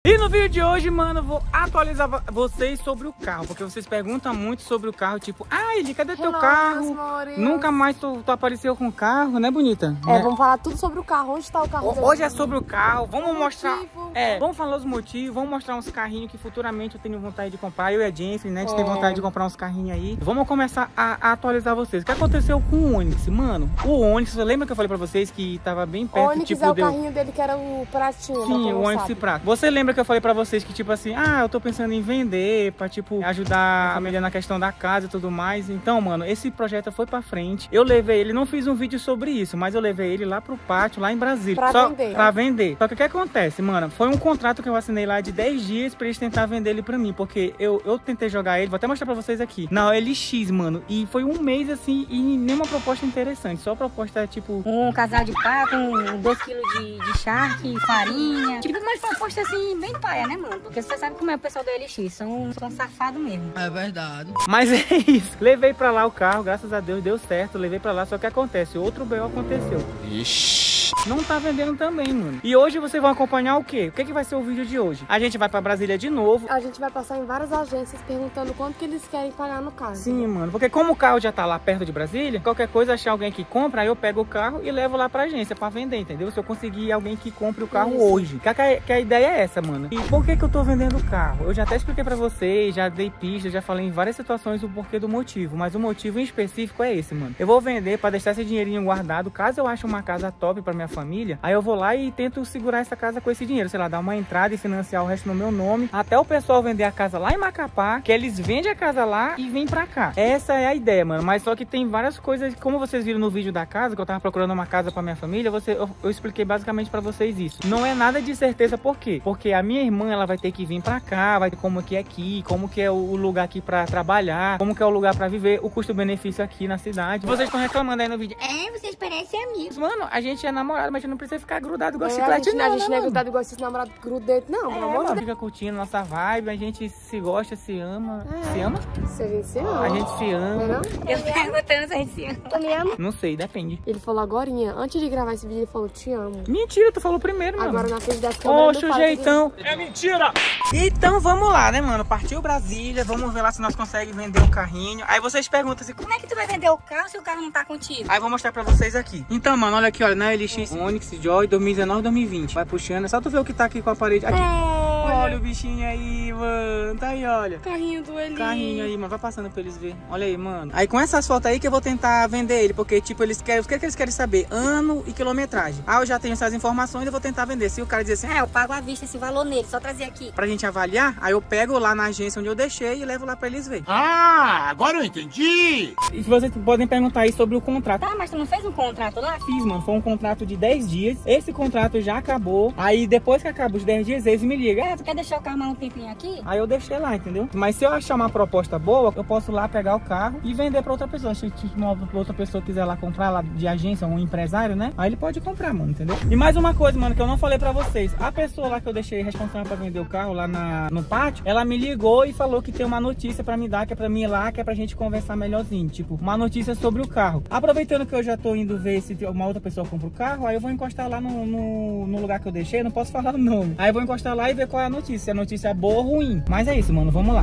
E no vídeo de hoje, mano, eu vou atualizar vocês sobre o carro, porque vocês perguntam muito sobre o carro, tipo, Eli, cadê teu carro? Nunca mais tu apareceu com o carro, né, bonita? Vamos falar tudo sobre o carro, onde tá o carro dele? Hoje é sobre o carro, vamos mostrar, vamos falar os motivos, vamos mostrar uns carrinhos que futuramente eu tenho vontade de comprar, eu e a Jennifer, né, a gente tem vontade de comprar uns carrinhos aí. Vamos começar a atualizar vocês. O que aconteceu com o Onix, mano? O Onix, você lembra que eu falei pra vocês que tava bem perto, o Onix tipo, é o carrinho dele que era o pratinho. Sim, o Onix Prato. Você lembra que eu falei pra vocês que, tipo assim, eu tô pensando em vender pra, tipo, ajudar a família na questão da casa e tudo mais. Então, mano, esse projeto foi pra frente. Eu levei ele, não fiz um vídeo sobre isso, mas eu levei ele lá pro pátio, lá em Brasília. Pra vender. Só que o que acontece, mano? Foi um contrato que eu assinei lá de 10 dias pra eles tentar vender ele pra mim, porque eu tentei jogar ele, vou até mostrar pra vocês aqui, na OLX, mano, e foi um mês assim, e nenhuma proposta interessante, só proposta, tipo... Um casal de pato, 2 kg de charque, farinha, tipo, mas proposta assim, bem paia, né, mano? Porque você sabe como é o pessoal do OLX, são safados mesmo. É verdade. Mas é isso, levei pra lá o carro, graças a Deus deu certo, levei pra lá, só que acontece, outro BO aconteceu. Ixi. Não tá vendendo também, mano. E hoje vocês vão acompanhar o quê? O que vai ser o vídeo de hoje? A gente vai pra Brasília de novo. A gente vai passar em várias agências perguntando quanto que eles querem pagar no carro. Sim, mano. Porque como o carro já tá lá perto de Brasília, qualquer coisa, achar alguém que compra, aí eu pego o carro e levo lá pra agência pra vender, entendeu? Se eu conseguir alguém que compre o carro hoje. Que a ideia é essa, mano. E por que eu tô vendendo o carro? Eu já até expliquei pra vocês, já dei pista, já falei em várias situações o porquê do motivo. Mas o motivo em específico é esse, mano. Eu vou vender pra deixar esse dinheirinho guardado. Caso eu ache uma casa top pra minha família, aí eu vou lá e tento segurar essa casa com esse dinheiro, sei lá, dar uma entrada e financiar o resto no meu nome, até o pessoal vender a casa lá em Macapá, que eles vendem a casa lá e vêm pra cá. Essa é a ideia, mano, mas só que tem várias coisas, como vocês viram no vídeo da casa, que eu tava procurando uma casa pra minha família, eu expliquei basicamente pra vocês isso. Não é nada de certeza, por quê? Porque a minha irmã, ela vai ter que vir pra cá, vai ter como que é aqui, como que é o lugar aqui pra trabalhar, como que é o lugar pra viver, o custo-benefício aqui na cidade. Vocês estão reclamando aí no vídeo, vocês parecem amigos. Mano, a gente é namorado, mas a gente não precisa ficar grudado igual chiclete, não. A gente não é grudado igual esses namorados grudento, não, pelo amor de Deus. Fica curtindo nossa vibe, a gente se gosta, se ama. Se ama? Se a gente se ama. A gente se ama. Não? Eu perguntando se a gente se ama. Tu me ama? Não sei, depende. Ele falou agorinha, antes de gravar esse vídeo, ele falou, te amo. Mentira, tu falou primeiro, mano. Agora na frente das câmeras. Oxe, o jeitão. É mentira! Então vamos lá, né, mano? Partiu Brasília, vamos ver lá se nós conseguimos vender um carrinho. Aí vocês perguntam assim, como é que tu vai vender o carro se o carro não tá contigo? Aí eu vou mostrar pra vocês aqui. Então, mano, olha aqui, olha, na LX Onix Joy 2019-2020. Vai puxando, é só tu ver o que tá aqui com a parede. Aqui. Olha o bichinho aí, mano. Tá aí, olha. Carrinho do Eli. Carrinho aí, mano. Vai passando pra eles verem. Olha aí, mano. Aí com essas fotos aí que eu vou tentar vender ele. Porque, tipo, eles querem. O que eles querem saber? Ano e quilometragem. Eu já tenho essas informações, eu vou tentar vender. Se o cara dizer assim, eu pago à vista esse valor nele, só trazer aqui. Pra gente avaliar, aí eu pego lá na agência onde eu deixei e levo lá pra eles verem. Agora eu entendi! E vocês podem perguntar aí sobre o contrato. Tá, mas tu não fez um contrato lá? Fiz, mano. Foi um contrato de 10 dias. Esse contrato já acabou. Aí depois que acaba os 10 dias, eles me ligam. Tu quer deixar o carro mais um tempinho aqui? Aí eu deixei lá, entendeu? Mas se eu achar uma proposta boa, eu posso lá pegar o carro e vender pra outra pessoa. Se uma outra pessoa quiser lá comprar lá de agência, um empresário, né? Aí ele pode comprar, mano, entendeu? E mais uma coisa, mano, que eu não falei pra vocês. A pessoa lá que eu deixei responsável pra vender o carro lá no pátio, ela me ligou e falou que tem uma notícia pra me dar, que é pra mim ir lá, que é pra gente conversar melhorzinho. Tipo, uma notícia sobre o carro. Aproveitando que eu já tô indo ver se uma outra pessoa compra o carro, aí eu vou encostar lá no lugar que eu deixei, não posso falar o nome. Aí eu vou encostar lá e ver qual é a notícia. Se a notícia é boa ou ruim. Mas é isso, mano, vamos lá.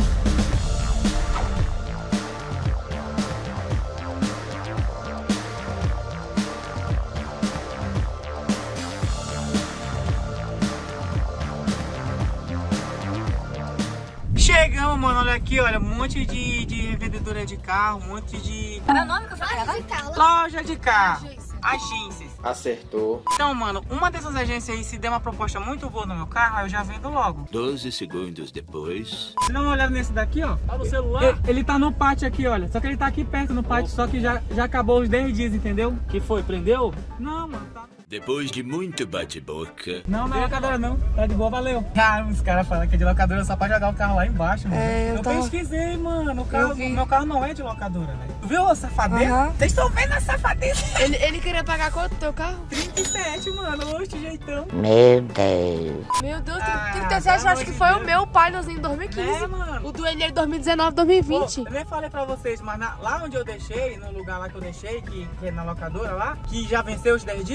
Chegamos, mano, olha aqui, olha, um monte de revendedora de carro, um monte de... Qual é o nome que eu falei? Loja de carro. Agências. Acertou. Então, mano, uma dessas agências aí, se der uma proposta muito boa no meu carro, aí eu já vendo logo. 12 segundos depois. Dá uma olhada nesse daqui, ó. Tá no celular? Ele tá no pátio aqui, olha. Só que ele tá aqui perto no pátio, só que já acabou os 10 dias, entendeu? Que foi? Prendeu? Não, mano, tá... Depois de muito bate-boca. Não, não é locadora não. Tá de boa, valeu. Ah, os caras falam que é de locadora só pra jogar o carro lá embaixo, mano. Eu pesquisei, mano. Meu carro não é de locadora, velho. Tu viu a safadeza? Vocês estão vendo a safadeza? Ele queria pagar quanto teu carro? 37, mano. Oxe, jeitão. Meu Deus, 37 eu acho que foi o meu Pilotzinho em 2015. É, mano. O do Eli é 2019, 2020. Pô, eu nem falei pra vocês, mas lá onde eu deixei, no lugar lá que eu deixei, que é na locadora lá, que já venceu os 10 dias, eles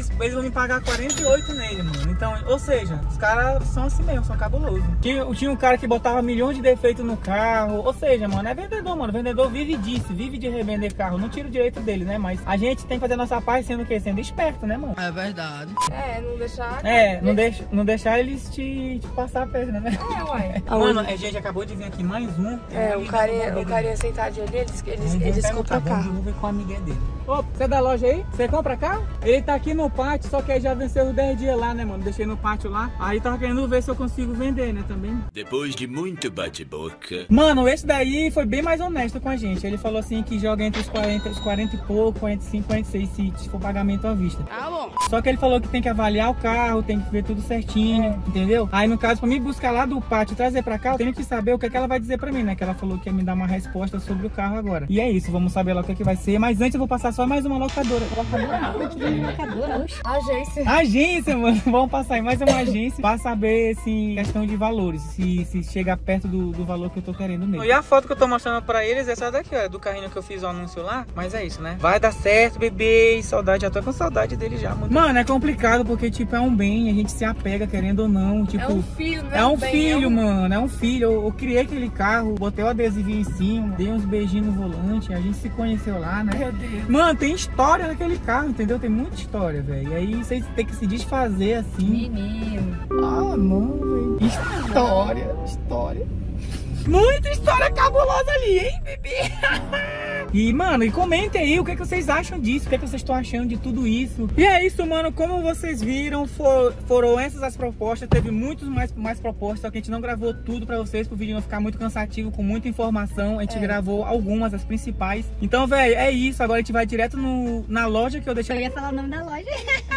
eles vão me pagar 48 nele, mano. Então, ou seja, os caras são assim mesmo, são cabulosos. Tinha um cara que botava milhões de defeitos no carro. Ou seja, mano, é vendedor, mano. Vendedor vive disso, vive de revender carro. Não tira o direito dele, né? Mas a gente tem que fazer a nossa parte sendo o quê? Sendo esperto, né, mano? É verdade. Não deixar... Não deixar eles te passar a perna, né? Uai. Mano, a gente acabou de vir aqui mais um. O carinha sentadinho ali, eles compram carro. Vamos ver com a amiga dele. Ô, você é da loja aí? Você compra carro? Ele tá aqui no pátio, só que aí já venceu os 10 dias lá, né, mano? Deixei no pátio lá. Aí tava querendo ver se eu consigo vender, né, também. Depois de muito bate-boca. Mano, esse daí foi bem mais honesto com a gente. Ele falou assim que joga entre os 40 e pouco, 45, 46, se for pagamento à vista. Ah, bom. Só que ele falou que tem que avaliar o carro, tem que ver tudo certinho, entendeu? Aí no caso, pra me buscar lá do pátio e trazer pra cá, eu tenho que saber o que é que ela vai dizer pra mim, né? Que ela falou que ia me dar uma resposta sobre o carro agora. E é isso, vamos saber lá o que é que vai ser. Mas antes eu vou passar só mais uma locadora. Locadora, oxe. Agência, mano. Vamos passar em mais uma agência pra saber, assim, questão de valores. Se chega perto do valor que eu tô querendo mesmo. E a foto que eu tô mostrando pra eles é essa daqui, ó. Do carrinho que eu fiz o anúncio lá. Mas é isso, né? Vai dar certo, bebê. Saudade, já tô com saudade dele já. Muito. Mano, é complicado porque, tipo, é um bem. A gente se apega, querendo ou não. Tipo, é um filho, né? É um filho, mano. É um filho. Eu criei aquele carro, botei o adesivinho em cima, dei uns beijinhos no volante. A gente se conheceu lá, né? Meu Deus. Mano, tem história naquele carro, entendeu? Tem muita história, velho. E aí vocês têm que se desfazer assim. Menino. Ah, não, velho. História. Muita história cabulosa ali, hein, bebê? E, mano, e comentem aí o que, é que vocês acham disso, o que, é que vocês estão achando de tudo isso. E é isso, mano, como vocês viram, foram essas as propostas, teve muitos mais propostas, só que a gente não gravou tudo pra vocês, pro vídeo não ficar muito cansativo, com muita informação, a gente gravou algumas, as principais. Então, velho, é isso, agora a gente vai direto na loja que eu deixei. Eu ia falar o nome da loja.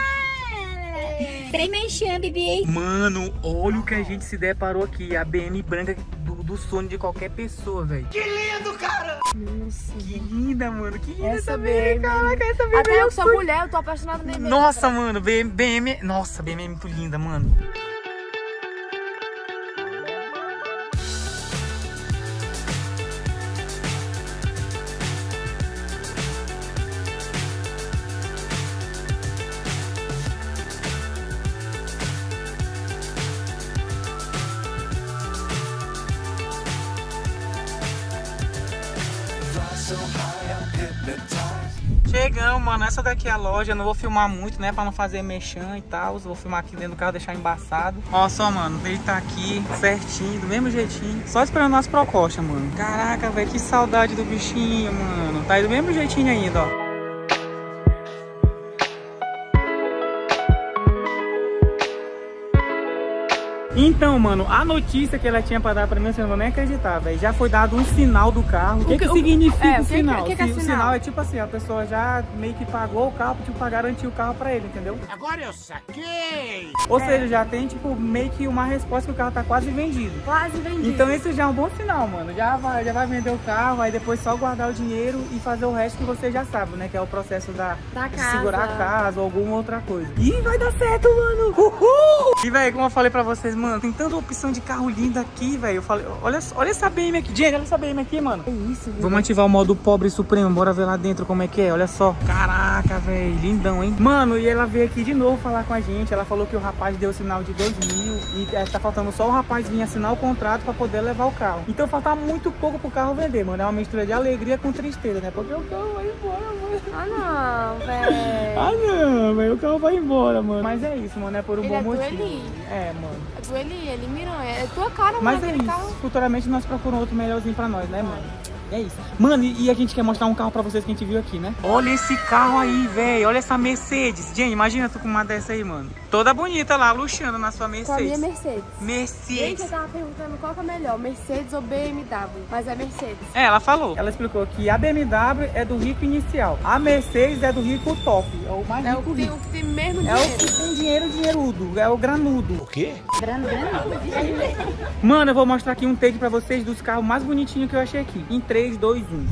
Trem Merchan, bebê. Mano, olha o que a gente se deparou aqui, a BM branca do sonho de qualquer pessoa, velho. Que lindo, cara! Nossa, Que linda, mano, que linda essa BM, BM. caraca, essa BM. Até eu que sou mulher, eu tô apaixonada na BM. Nossa, mano, BM, nossa, BM é muito linda, mano. Chegamos, mano, essa daqui é a loja, eu não vou filmar muito, né, pra não fazer merchan e tal, vou filmar aqui dentro do carro, deixar embaçado. Ó só, mano, ele tá aqui certinho, do mesmo jeitinho, só esperando as propostas, mano. Caraca, velho, que saudade do bichinho, mano, tá aí do mesmo jeitinho ainda, ó. Então, mano, a notícia que ela tinha pra dar pra mim, você não vai nem acreditar, velho. Já foi dado um sinal do carro. O que significa o sinal? O que é o sinal é tipo assim, a pessoa já meio que pagou o carro, tipo, pra garantir o carro pra ele, entendeu? Agora eu saquei! Ou seja, já tem, tipo, meio que uma resposta que o carro tá quase vendido. Quase vendido. Então esse já é um bom sinal, mano. Já vai vender o carro, aí depois só guardar o dinheiro e fazer o resto que você já sabe, né? Que é o processo de casa. segurar a casa ou alguma outra coisa. E vai dar certo, mano! Uhul! E, velho, como eu falei pra vocês, mano, tem tanta opção de carro linda aqui, velho. Eu falei, olha essa BM aqui. Jenny, olha essa BM aqui, mano. É isso, viu? Vamos ativar o modo pobre supremo. Bora ver lá dentro como é que é. Olha só. Caraca, velho. Lindão, hein? Mano, e ela veio aqui de novo falar com a gente. Ela falou que o rapaz deu o sinal de 2.000 e tá faltando só o rapaz vir assinar o contrato pra poder levar o carro. Então falta muito pouco pro carro vender, mano. É uma mistura de alegria com tristeza, né? Porque o carro vai embora, mano. Ah, não, velho. Ah, não, velho. O carro vai embora, mano. Mas é isso, mano. É por um Ele bom é do motivo. Eli. É, mano. É do Eli Miranha. É tua cara, Mas mano, é aquele isso, carro. futuramente nós procuramos outro melhorzinho pra nós, né, mano? É isso. Mano, e a gente quer mostrar um carro pra vocês que a gente viu aqui, né? Olha esse carro aí, velho. Olha essa Mercedes. Gente, imagina tu com uma dessa aí, mano. Toda bonita lá, luxando na sua Mercedes. Com a minha Mercedes. Mercedes. Gente, eu tava perguntando qual que é melhor, Mercedes ou BMW. Mas é Mercedes. É, ela falou. Ela explicou que a BMW é do rico inicial. A Mercedes é do rico top. É o mais É rico o que tem mesmo dinheiro. É o que tem dinheirudo. É o granudo. O quê? Grande. Mano, eu vou mostrar aqui um take pra vocês dos carros mais bonitinhos que eu achei aqui. Em 3, 2, 1.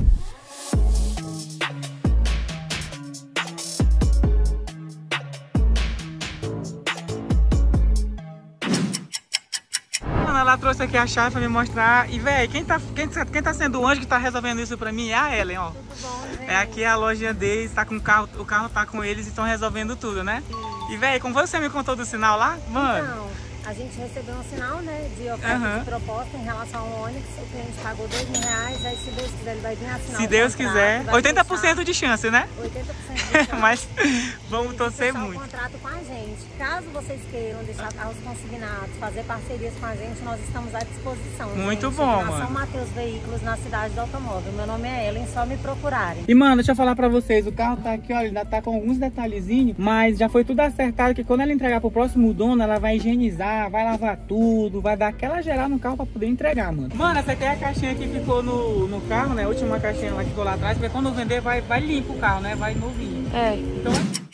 Mano, ela ela trouxe aqui a chave pra me mostrar. E, velho, quem tá sendo o anjo que tá resolvendo isso pra mim é a Ellen, ó. Tudo bom, gente? É aqui a loja deles, tá com o carro tá com eles e estão resolvendo tudo, né? Sim. E, velho, como você me contou do sinal lá, mano... Então, a gente recebeu um sinal, né, de oferta de proposta em relação ao Onix. O cliente pagou R$2.000, aí se Deus quiser ele vai vir assinar. Se Deus quiser, 80% de chance, né? 80% de chance. Mas vamos torcer muito. Um contrato com a gente. Caso vocês queiram deixar carros consignados, fazer parcerias com a gente, nós estamos à disposição. Muito gente. bom, na mano. São Mateus Veículos, na cidade do automóvel. Meu nome é Ellen, só me procurarem. E, mano, deixa eu falar pra vocês, o carro tá aqui, olha, ainda tá com alguns detalhezinhos, mas já foi tudo acertado, que quando ela entregar pro próximo dono, ela vai higienizar, vai lavar tudo, vai dar aquela geral no carro pra poder entregar, mano. Mano, essa aqui é a caixinha que ficou no carro, né? A última caixinha lá que ficou lá atrás, porque quando vender vai limpo o carro, né? Vai novinho. É. Então...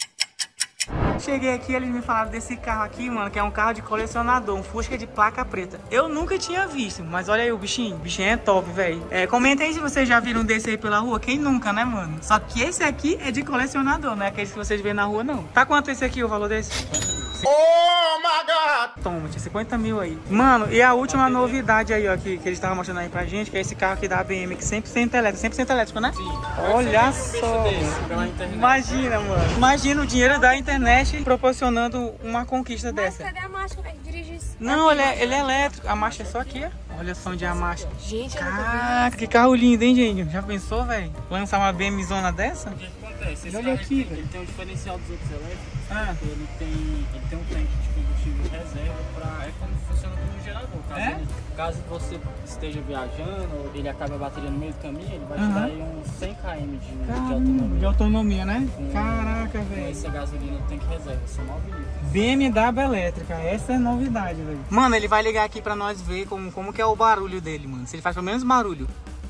Cheguei aqui, eles me falaram desse carro aqui, mano, que é um carro de colecionador, um Fusca de placa preta. Eu nunca tinha visto, mas olha aí o bichinho é top, velho. Comentem aí se vocês já viram desse aí pela rua, quem nunca, né, mano? Só que esse aqui é de colecionador, não é aqueles que vocês veem na rua, não. Tá quanto esse aqui, o valor desse? Oh my God! Toma, tinha 50 mil aí. Mano, e a última novidade aí, ó, que eles estavam mostrando aí pra gente, que é esse carro aqui da BM, que 100% elétrico, 100% elétrico, né? Sim. Olha só, imagina, mano. Imagina o dinheiro da internet proporcionando uma conquista dessa. Cadê a marcha, velho? Dirige isso. Não, ele é elétrico. A marcha é só aqui, ó. Olha só onde é a marcha. Gente, eu nunca vi. Caraca, que carro lindo, hein, gente? Já pensou, velho? Lançar uma BM zona dessa? O que acontece? Esse Olha carro aqui, ele tem um diferencial dos outros elétricos. Ah. Ele tem um tanque de combustível reserva pra... É como funciona como um gerador. Caso você esteja viajando, ele acaba a bateria no meio do caminho, ele vai te dar aí uns 100 km de autonomia. De autonomia, né? Com Caraca, velho. essa gasolina do tanque reserva, são 9 litros. BMW elétrica, essa é novidade, velho. Mano, ele vai ligar aqui pra nós ver como que é o barulho dele, mano. Se ele faz pelo menos barulho.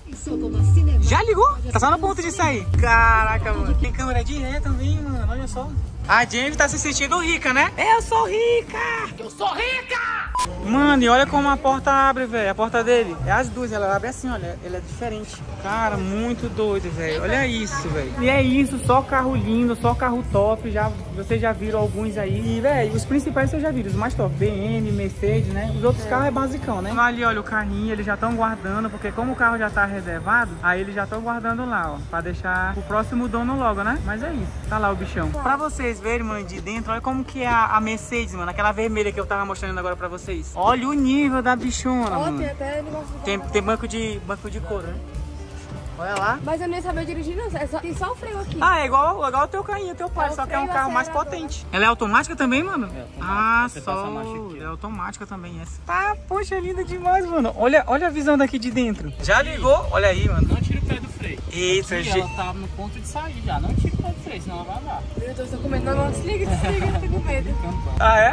Já ligou? Tá só no ponto de sair. Caraca, mano. Tem câmera de ré também, mano. Olha só. A Jennifer tá se sentindo rica, né? Eu sou rica! Eu sou rica! Mano, e olha como a porta abre, velho. A porta dele é as duas, ela abre assim, olha. Ela é diferente. Cara, muito doido, velho. Olha isso, velho. E é isso, só carro lindo, só carro top. Vocês já viram alguns aí. E, velho, os principais vocês já viram, os mais top. BM, Mercedes, né? Os outros carros é basicão, né? Ali, olha, o carrinho, eles já estão guardando, porque como o carro já tá reservado, aí eles já estão guardando lá, ó. Pra deixar o próximo dono logo, né? Mas é isso. Tá lá o bichão. Pra vocês verem, mano, de dentro, olha como que é a Mercedes, mano. Aquela vermelha que eu tava mostrando agora pra vocês. Olha o nível da bichona, mano. Tem até negócio de Tem banco de couro, né? Olha lá. Mas eu nem sabia dirigir, não. Tem só o freio aqui. Ah, é igual o teu carrinho, teu pai, só que é um carro mais potente. Ela é automática também, mano? É automática. Ah, só. É automática também essa. Tá, poxa, linda demais, mano. Olha a visão daqui de dentro. Já ligou? Olha aí, mano. Não tira o pé do freio. Eita, aqui, ela tá no ponto de sair já. Não tira o pé do freio, senão ela vai dar. Meu Deus, tô com medo. Não, desliga, eu tô com medo. Ah, é?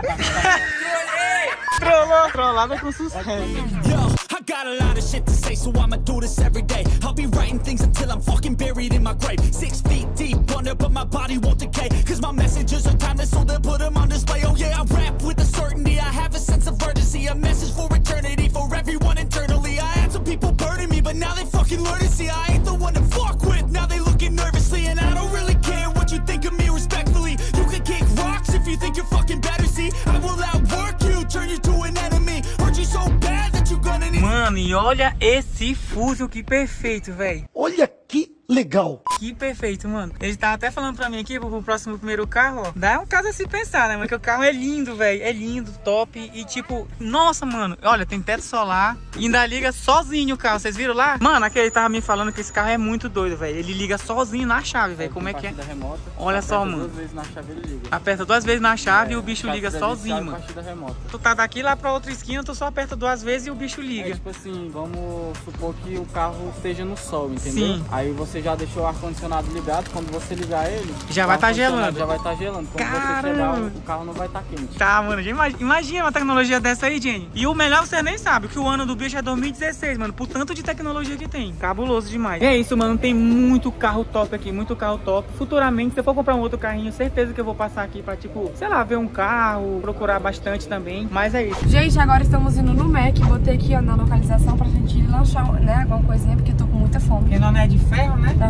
Trollada com sucesso. I got a lot of shit to say, so I'ma do this every day. I'll be writing things until I'm fucking buried in my grave. 6 feet deep under, but my body won't decay. Cause my messages are timeless, so they'll put them on display. Oh yeah, I rap with a certainty, I have a sense of urgency. A message for eternity, for everyone internally. I had some people burning me, but now they fucking learn to see I ain't the one to fuck with. Now they looking nervously, and I don't really care what you think of me respectfully. You can kick rocks if you think you're fucking better, see. I will outwork you, turn you to an enemy. Hurt you so bad that you're gonna need. Mano, e olha esse fuzil, que perfeito, velho. Olha que legal. Que perfeito, mano. Ele tava até falando pra mim aqui, pro próximo primeiro carro, ó. Dá um caso a se pensar, né, mano? Porque o carro é lindo, velho. É lindo, top. E tipo, nossa, mano. Olha, tem teto solar. E ainda liga sozinho o carro. Vocês viram lá? Mano, aquele tava me falando que esse carro é muito doido, velho. Ele liga sozinho na chave, velho. Como é que é? Remota, olha só, mano. 2 vezes na chave ele liga. Aperta 2 vezes na chave e o bicho liga sozinho, mano. Remota. Tu tá daqui lá pra outra esquina, tu só aperta 2 vezes e o bicho liga. É tipo assim, vamos supor que o carro esteja no sol, entendeu? Sim. Aí você já deixou o ar-condicionado ligado, quando você ligar ele, já vai estar gelando. Já vai estar gelando. Quando você chegar, o carro não vai estar quente. Tá, mano, imagina uma tecnologia dessa aí, Jenny. E o melhor você nem sabe, que o ano do bicho é 2016, mano, por tanto de tecnologia que tem. Cabuloso demais. E é isso, mano, tem muito carro top aqui, muito carro top. Futuramente, se eu for comprar um outro carrinho, certeza que eu vou passar aqui pra, tipo, sei lá, ver um carro, procurar bastante também. Mas é isso. Gente, agora estamos indo no Mac. Botei aqui, ó, na localização pra gente lanchar, né, alguma coisinha, porque eu tô com muita fome. Porque não é de ferro, né? Nós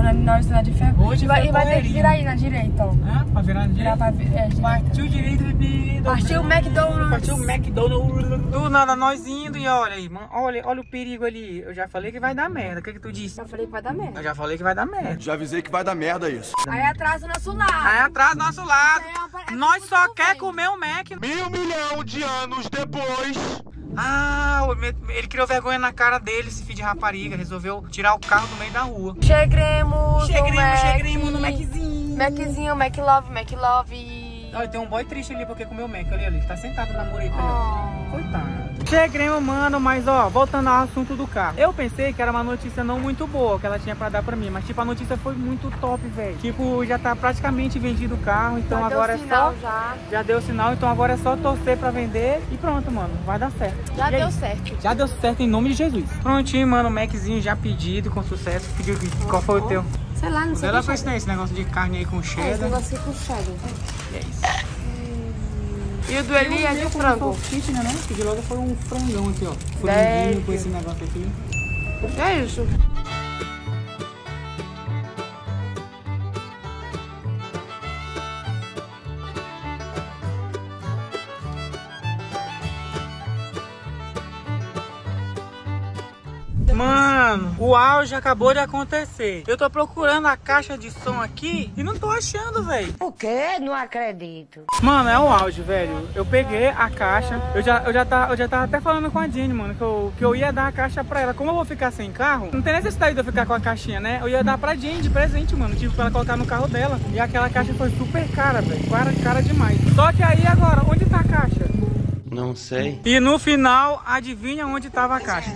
oficina de ferro. Hoje e vai ter que correria. virar aí na direita, ó. Ah, pra virar na direita? Direita. Partiu direito, bebida. Partiu o McDonald's. Partiu o McDonald's. Do nada, nós indo e olha aí, mano. Olha o perigo ali. Eu já falei que vai dar merda. O que tu disse? Já falei que vai dar merda. Eu já falei que vai dar merda. Já avisei que vai dar merda isso. Aí atrás do nosso lado. Aí atrás do nosso lado. Nós só quer comer o Mac. 1.000 milhão de anos depois. Ah, ele criou vergonha na cara dele, esse filho de rapariga. Resolveu tirar o carro do meio da rua. Chegremos no Maczinho. Maczinho, McLove. Olha, tem um boy triste ali porque comeu o Mac ali. Ele tá sentado na mureta ali. Coitado. Chegremos, mano, mas ó, voltando ao assunto do carro. Eu pensei que era uma notícia não muito boa que ela tinha pra dar pra mim. Mas tipo, a notícia foi muito top, velho. Tipo, já tá praticamente vendido o carro. Então já agora deu é sinal, só... Já deu sinal, então agora é só torcer pra vender. E pronto, mano, vai dar certo. Já deu certo. Já deu certo em nome de Jesus. Prontinho, mano, o Maczinho já pedido, com sucesso. Pediu aqui. Qual foi o teu? Sei lá, não sei. Ela foi esse negócio de carne aí com Esse cheddar. negócio com cheddar. É isso. E o do Eli é de frango. Salsicha, né? Pedi logo foi um frangão aqui, ó. Franguinho com esse negócio aqui. É isso. Mano, o auge acabou de acontecer. Eu tô procurando a caixa de som aqui e não tô achando, velho. O quê? Não acredito. Mano, é o auge, velho. Eu peguei a caixa. Eu já tava até falando com a Jenny, mano, que eu ia dar a caixa pra ela. Como eu vou ficar sem carro, não tem necessidade de eu ficar com a caixinha, né? Eu ia dar pra Jenny de presente, mano. Tive pra ela colocar no carro dela. E aquela caixa foi super cara, velho. Cara demais. Só que aí agora, onde tá a caixa? Não sei. E no final, adivinha onde tava a caixa?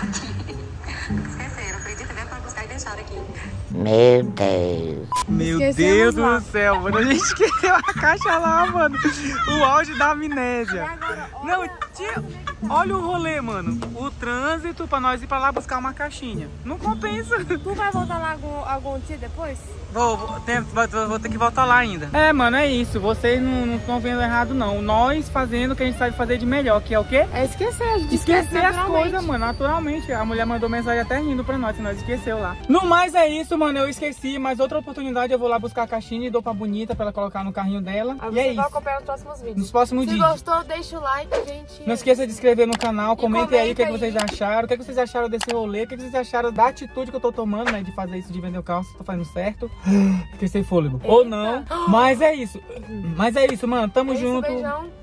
Meu Deus. Meu Deus do céu, mano. A gente esqueceu a caixa lá, mano. O auge da amnésia. Não, tia, olha o rolê, mano. O trânsito pra nós ir pra lá buscar uma caixinha. Não compensa. Tu vai voltar lá algum dia depois? Vou ter que voltar lá ainda. É, mano, é isso. Vocês não estão vendo errado, não. Nós fazendo o que a gente sabe fazer de melhor, que é o quê? É esquecer. A gente Esquecer as coisas, mano, naturalmente. A mulher mandou mensagem até rindo pra nós, se nós esqueceu lá. No mais é isso, mano, eu esqueci. Mas outra oportunidade eu vou lá buscar a caixinha e dou pra Bonita pra ela colocar no carrinho dela. Aí e é você vai isso. acompanhar nos próximos vídeos. Nos próximos Se dias. gostou, deixa o like, gente. Não esqueça de se inscrever no canal, comentem aí o que, comenta vocês acharam. O que vocês acharam desse rolê, o que vocês acharam da atitude que eu tô tomando, né, de fazer isso, de vender o carro, se tô fazendo certo. Fiquei sem fôlego. Ou não, mas é isso. Mas é isso, mano, tamo junto. Beijão.